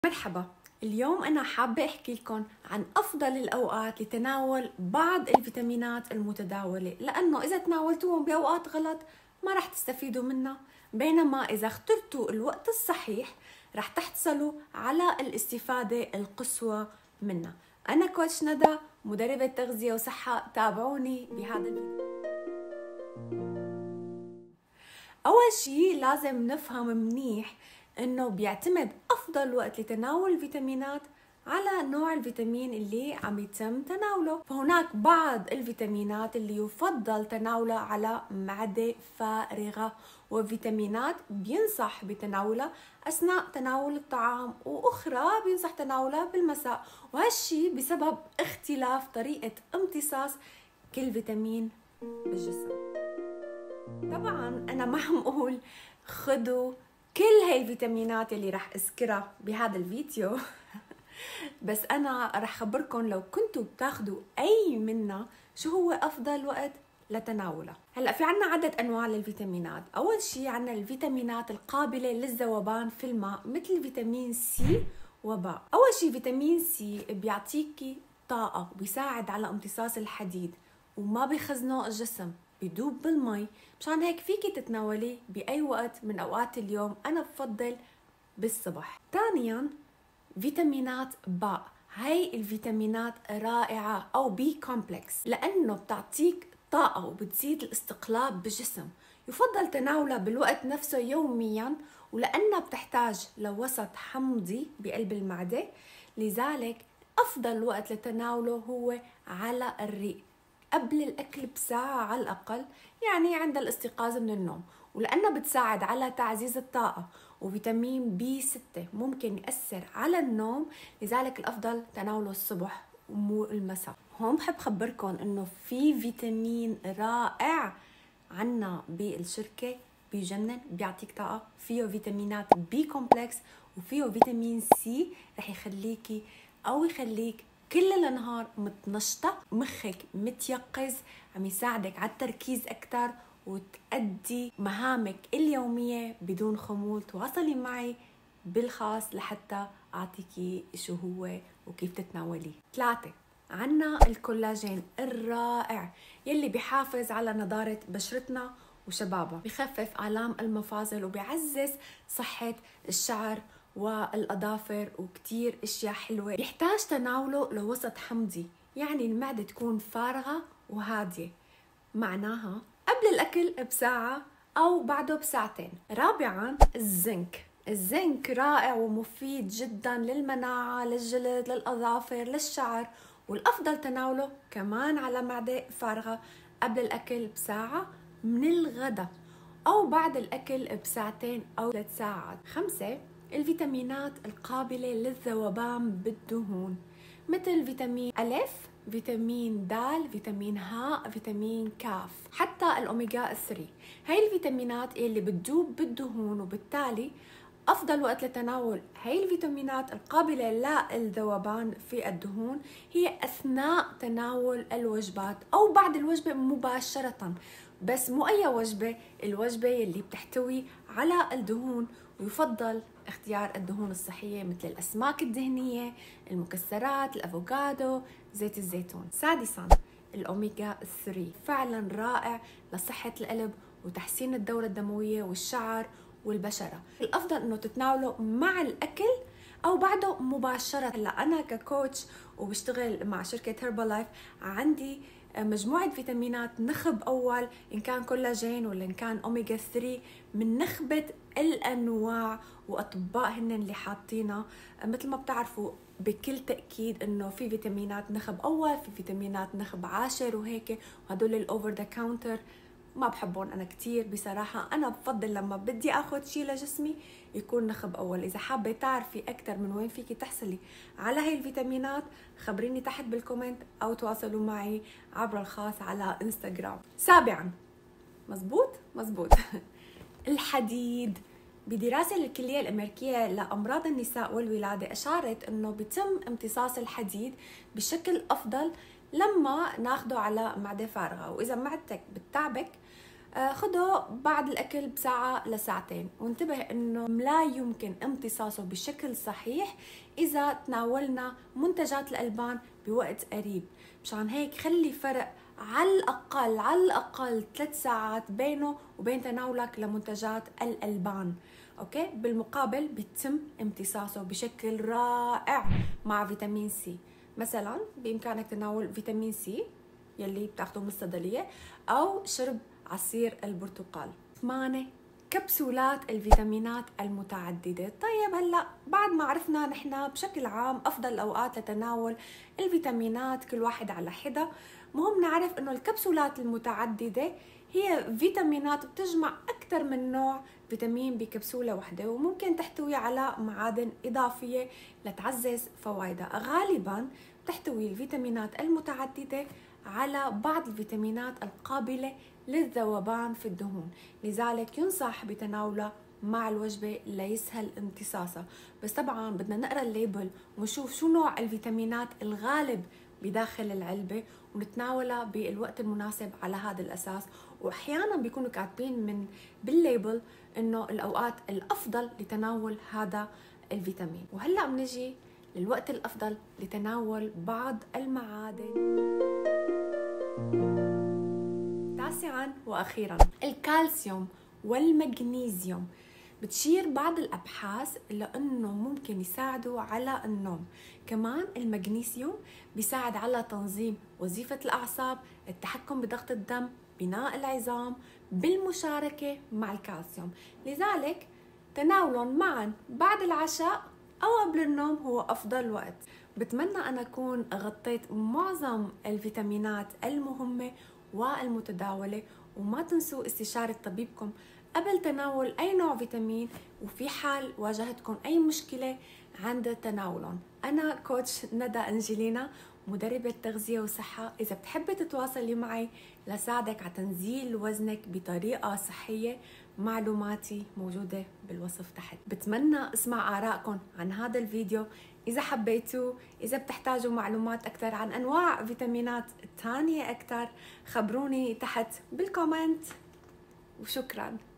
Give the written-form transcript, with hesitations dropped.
مرحبا. اليوم أنا حابة أحكي لكم عن أفضل الأوقات لتناول بعض الفيتامينات المتداولة، لأنه إذا تناولتوهم بأوقات غلط ما رح تستفيدوا منها، بينما إذا اخترتوا الوقت الصحيح رح تحصلوا على الاستفادة القصوى منها. أنا كوتش ندى، مدربة تغذية وصحة. تابعوني بهذا الفيديو. أول شي لازم نفهم منيح إنه بيعتمد أفضل وقت لتناول الفيتامينات على نوع الفيتامين اللي عم يتم تناوله. فهناك بعض الفيتامينات اللي يفضل تناولها على معدة فارغة، وفيتامينات بينصح بتناولها أثناء تناول الطعام، وأخرى بينصح تناولها بالمساء، وهالشي بسبب اختلاف طريقة امتصاص كل فيتامين بالجسم. طبعا أنا ما عم أقول خذوا كل هاي الفيتامينات اللي رح أذكرها بهذا الفيديو بس أنا رح خبركن لو كنتوا بتاخدوا أي منا شو هو أفضل وقت لتناولها. هلأ في عنا عدة أنواع للفيتامينات. أول شي عنا الفيتامينات القابلة للذوبان في الماء مثل فيتامين سي وباء. أول شي فيتامين سي بيعطيكي طاقة وبيساعد على امتصاص الحديد وما بيخزنه الجسم، بيدوب بالمي، مشان هيك فيكي تتناوليه بأي وقت من أوقات اليوم. أنا بفضل بالصبح. ثانياً فيتامينات باء. هاي الفيتامينات رائعة، أو بي كومبلكس، لأنه بتعطيك طاقة وبتزيد الاستقلاب بالجسم. يفضل تناولها بالوقت نفسه يومياً، ولأنها بتحتاج لوسط حمضي بقلب المعدة، لذلك أفضل وقت لتناوله هو على الريق قبل الأكل بساعة على الأقل، يعني عند الاستيقاظ من النوم. ولأنها بتساعد على تعزيز الطاقة، وفيتامين بي 6 ممكن يأثر على النوم، لذلك الأفضل تناوله الصبح ومو المساء. هون بحب خبركم إنه في فيتامين رائع عنا بالشركة بيجنن، بيعطيك طاقة، فيه فيتامينات بي كومبلكس، وفيه فيتامين سي رح يخليكي أو يخليك كل النهار متنشطة، مخك متيقظ، عم يساعدك على التركيز أكتر وتأدي مهامك اليومية بدون خمول. تواصلي معي بالخاص لحتى أعطيكي شو هو وكيف تتناوليه. 3. عنا الكولاجين الرائع يلي بيحافظ على نضارة بشرتنا وشبابها، بخفف آلام المفاصل وبيعزز صحة الشعر والأظافر وكتير اشياء حلوة. بيحتاج تناوله لوسط حمضي، يعني المعدة تكون فارغة وهادية، معناها قبل الأكل بساعة أو بعده بساعتين. رابعاً الزنك. الزنك رائع ومفيد جدا للمناعة، للجلد، للأظافر، للشعر، والأفضل تناوله كمان على معدة فارغة قبل الأكل بساعة من الغداء، أو بعد الأكل بساعتين أو 3 ساعات. 5. الفيتامينات القابلة للذوبان بالدهون مثل فيتامين ألف، فيتامين د، فيتامين ه، فيتامين كاف، حتى الأوميغا 3. هاي الفيتامينات اللي بتدوب بالدهون، وبالتالي أفضل وقت لتناول هاي الفيتامينات القابلة للذوبان في الدهون هي أثناء تناول الوجبات أو بعد الوجبة مباشرة، بس مو أي وجبة، الوجبة اللي بتحتوي على الدهون. ويفضل اختيار الدهون الصحية مثل الأسماك الدهنية، المكسرات، الأفوكادو، زيت الزيتون. 6. الأوميغا 3 فعلا رائع لصحة القلب وتحسين الدورة الدموية والشعر والبشرة. الأفضل أنه تتناوله مع الأكل أو بعده مباشرة. هلا أنا ككوتش وبشتغل مع شركة هيربالايف عندي مجموعة فيتامينات نخب أول، إن كان كولاجين ولا إن كان أوميغا 3 من نخبة الأنواع، وأطباء هن اللي حاطينها. مثل ما بتعرفوا بكل تأكيد إنه في فيتامينات نخب أول، في فيتامينات نخب عاشر وهيك، وهدول الأوفر ذا كاونتر ما بحبهم أنا كتير بصراحة. أنا بفضل لما بدي أخذ شي لجسمي يكون نخب أول. إذا حابة تعرفي أكتر من وين فيكي تحصلي على هاي الفيتامينات خبريني تحت بالكومنت أو تواصلوا معي عبر الخاص على إنستغرام. 7. مزبوط الحديد. بدراسة للكلية الأمريكية لأمراض النساء والولادة أشارت أنه بيتم امتصاص الحديد بشكل أفضل لما ناخده على معدة فارغة. وإذا معدتك بتتعبك خده بعد الأكل بساعة لساعتين، وانتبه إنه لا يمكن امتصاصه بشكل صحيح إذا تناولنا منتجات الألبان بوقت قريب. مشان هيك خلي فرق على الأقل 3 ساعات بينه وبين تناولك لمنتجات الألبان. أوكي، بالمقابل بيتم امتصاصه بشكل رائع مع فيتامين سي. مثلا بإمكانك تناول فيتامين سي يلي بتاخده من الصيدلية، أو شرب عصير البرتقال. 8 كبسولات الفيتامينات المتعددة. طيب هلأ بعد ما عرفنا نحن بشكل عام أفضل الأوقات لتناول الفيتامينات كل واحد على حدة، مهم نعرف إنه الكبسولات المتعددة هي فيتامينات بتجمع أكثر من نوع فيتامين بكبسولة واحدة، وممكن تحتوي على معادن إضافية لتعزز فوائدها. غالباً تحتوي الفيتامينات المتعددة على بعض الفيتامينات القابلة للذوبان في الدهون، لذلك ينصح بتناولها مع الوجبة ليسهل امتصاصها. بس طبعا بدنا نقرأ الليبل ونشوف شو نوع الفيتامينات الغالب بداخل العلبة ونتناولها بالوقت المناسب على هذا الأساس. وأحيانا بيكونوا كاتبين من بالليبل إنه الأوقات الأفضل لتناول هذا الفيتامين. وهلأ بنجي للوقت الأفضل لتناول بعض المعادن. 9 وأخيرا الكالسيوم والمغنيسيوم. بتشير بعض الأبحاث لأنه ممكن يساعدوا على النوم. كمان المغنيسيوم بيساعد على تنظيم وظيفة الأعصاب، التحكم بضغط الدم، بناء العظام، بالمشاركة مع الكالسيوم. لذلك تناولهم معا بعد العشاء أو قبل النوم هو أفضل وقت. بتمنى أن أكون غطيت معظم الفيتامينات المهمة والمتداولة، وما تنسوا استشارة طبيبكم قبل تناول أي نوع فيتامين، وفي حال واجهتكم أي مشكلة عند تناولهم. أنا كوتش ندى أنجلينا، مدربة تغذية وصحة. إذا بتحبي تتواصلي معي لساعدك على تنزيل وزنك بطريقة صحية، معلوماتي موجودة بالوصف تحت. بتمنى اسمع آرائكم عن هذا الفيديو. إذا حبيتوا، إذا بتحتاجوا معلومات أكثر عن أنواع فيتامينات تانية أكثر، خبروني تحت بالكومنت. وشكراً.